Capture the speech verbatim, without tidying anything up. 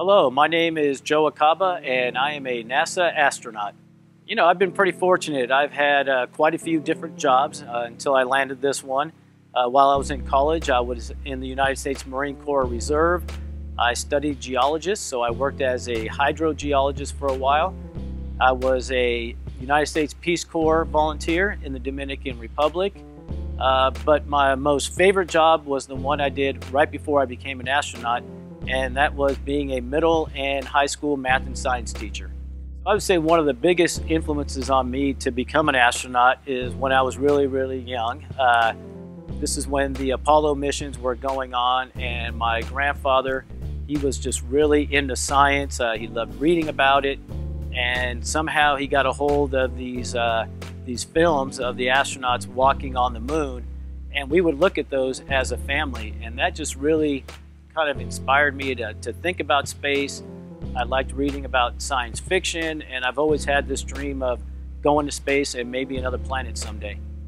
Hello, my name is Joe Acaba and I am a NASA astronaut. You know, I've been pretty fortunate. I've had uh, quite a few different jobs uh, until I landed this one. Uh, while I was in college, I was in the United States Marine Corps Reserve. I studied geologist, so I worked as a hydrogeologist for a while. I was a United States Peace Corps volunteer in the Dominican Republic. Uh, but my most favorite job was the one I did right before I became an astronaut, and that was being a middle and high school math and science teacher. I would say one of the biggest influences on me to become an astronaut is when I was really, really young. Uh, this is when the Apollo missions were going on, and my grandfather, he was just really into science. Uh, he loved reading about it, and somehow he got a hold of these, uh, these films of the astronauts walking on the moon, and we would look at those as a family, and that just really kind of inspired me to, to think about space. I liked reading about science fiction, and I've always had this dream of going to space and maybe another planet someday.